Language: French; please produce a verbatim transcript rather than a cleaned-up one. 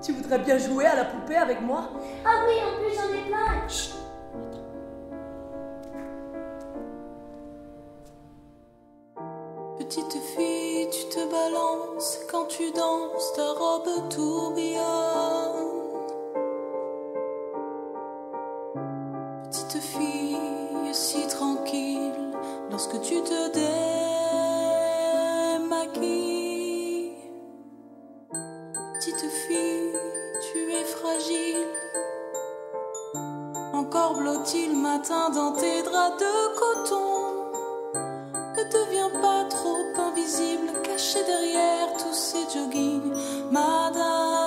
Tu voudrais bien jouer à la poupée avec moi? Ah oui, en plus j'en ai plein. Chut. Petite fille, tu te balances quand tu danses, ta robe tourbillonne. Petite fille, si tranquille, lorsque tu te démaquilles. Petite fille, tu es fragile, encore blotti le matin dans tes draps de coton. Ne deviens pas trop invisible, caché derrière tous ces joggings, madame.